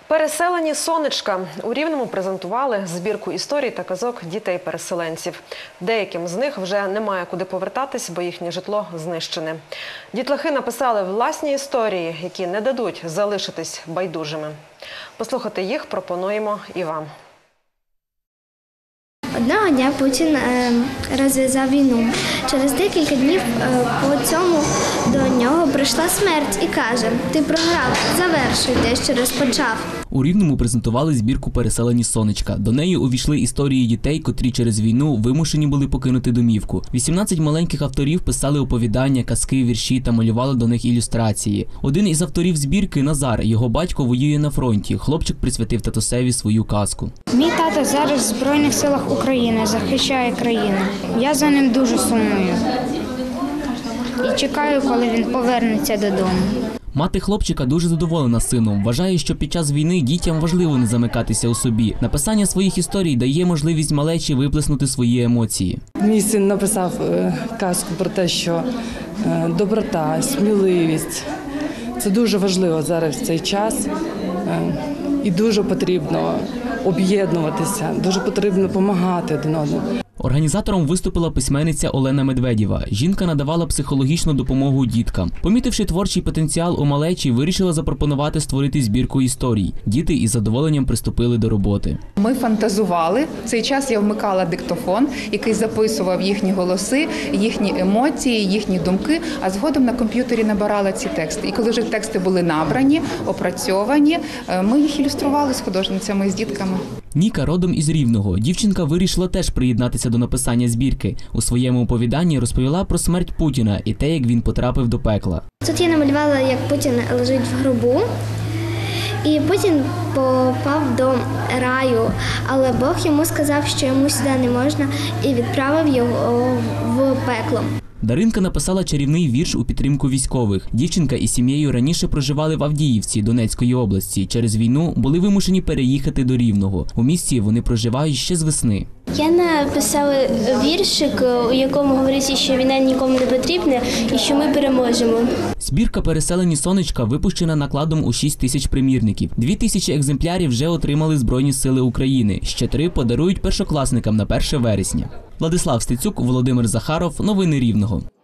Переселені сонечка. У Рівному презентували збірку історій та казок дітей-переселенців. Деяким з них вже немає куди повертатись, бо їхнє житло знищене. Дітлахи написали власні історії, які не дадуть залишитись байдужими. Послухати їх пропонуємо і вам. Одного дня Путін розв'язав війну. Через декілька днів по цьому до нього прийшла смерть і каже: «Ти програв, завершуй те, що розпочав». У Рівному презентували збірку «Переселені сонечка». До неї увійшли історії дітей, котрі через війну вимушені були покинути домівку. 18 маленьких авторів писали оповідання, казки, вірші та малювали до них ілюстрації. Один із авторів збірки – Назар. Його батько воює на фронті. Хлопчик присвятив татусеві свою казку. Мій тато зараз в Збройних силах України захищає країну. Я за ним дуже сумую і чекаю, коли він повернеться додому. Мати хлопчика дуже задоволена сином. Вважає, що під час війни дітям важливо не замикатися у собі. Написання своїх історій дає можливість малечі виплеснути свої емоції. Мій син написав казку про те, що доброта, сміливість – це дуже важливо зараз в цей час. І дуже потрібно об'єднуватися, дуже потрібно допомагати один одному. Організатором виступила письменниця Олена Медведєва. Жінка надавала психологічну допомогу діткам. Помітивши творчий потенціал у малечі, вирішила запропонувати створити збірку історій. Діти із задоволенням приступили до роботи. Ми фантазували. В цей час я вмикала диктофон, який записував їхні голоси, їхні емоції, їхні думки, а згодом на комп'ютері набирала ці тексти. І коли вже тексти були набрані, опрацьовані, ми їх ілюстрували з художницями і з дітками. Ніка родом із Рівного. Дівчинка вирішила теж приєднатися до написання збірки. У своєму оповіданні розповіла про смерть Путіна і те, як він потрапив до пекла. Тут я намалювала, як Путін лежить в гробу. І Путін попав до раю, але Бог йому сказав, що йому сюди не можна, і відправив його в пекло. Даринка написала чарівний вірш у підтримку військових. Дівчинка із сім'єю раніше проживали в Авдіївці, Донецької області. Через війну були вимушені переїхати до Рівного. У місті вони проживають ще з весни. Я написала віршик, у якому говориться, що війна нікому не потрібна і що ми переможемо. Збірка «Переселені сонечка» випущена накладом у 6 тисяч примірників. 2 тисячі екземплярів вже отримали Збройні сили України. Ще 3 подарують першокласникам на 1 вересня. Владислав Стецюк, Володимир Захаров. Новини Рівного.